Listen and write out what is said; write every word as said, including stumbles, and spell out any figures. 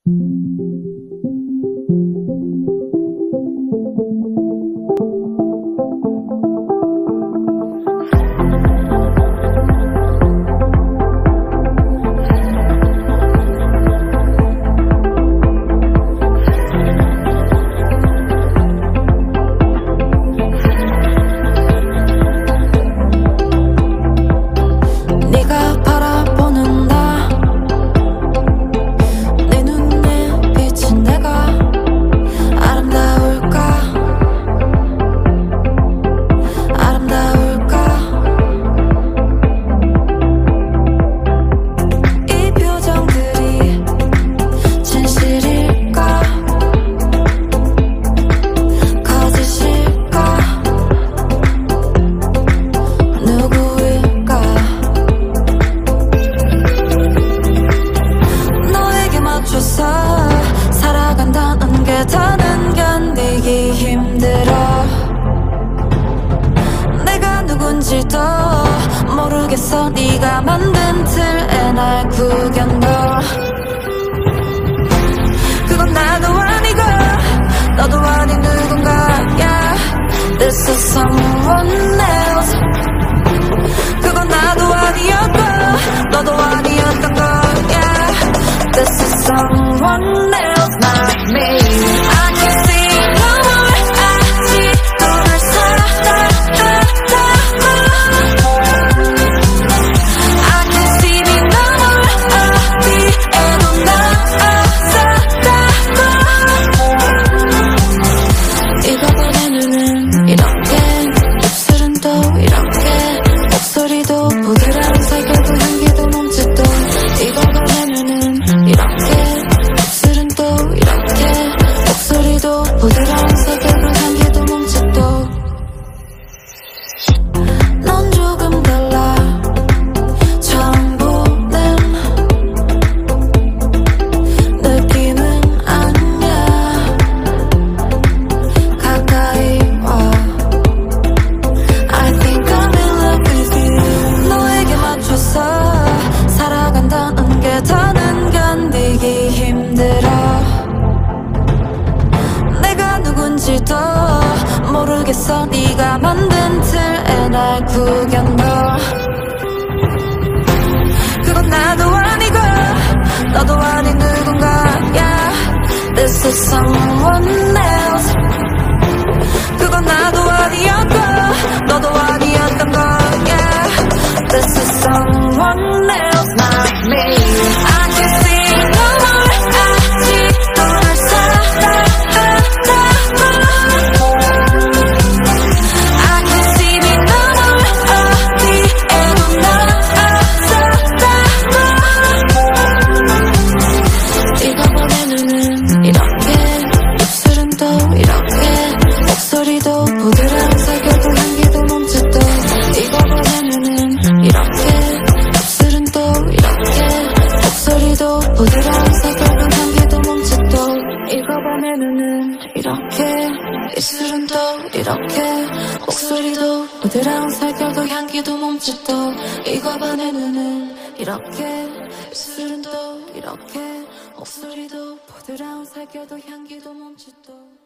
더는 견디기 힘들어. 내가 누군지도 모르겠어. 네가 만든 틀에 날 구겨넣어. 그건 나도 아니고 너도 아닌 누군가야. This is someone else. 그건 나도 아니었고 너도 아니었던 거야. This is someone else, not me. 넌 조금 달라. 처음 보는 느낌은 아니야. 가까이 와. I think I'm in love with you. 너에게 맞춰서 살아간다는 게 더는 견디기 힘들어. 내가 누군지도 모르겠어. 네가 만든 틀에 날 구겨넣어. 그건 나도 아니고 너도 아닌 누군가야. This is someone else. 그건 나도 아니었고 너도 아니었던 거야. This is someone else, not me. I can see no more. 아직도 날 사랑한다고. 부드러운 살결도 향기도 몸짓도 익어버린 눈은 이렇게. 입술은 또 이렇게. 목소리도 부드러운 살결도 향기도 몸짓도 익어버린 눈은 이렇게. 입술은 또 이렇게. 목소리도 부드러운 살결도 향기도 몸짓도 익어버린 눈은 이렇게. 입술은 또 이렇게. 목소리도 부드러운 살결도 향기도 몸짓도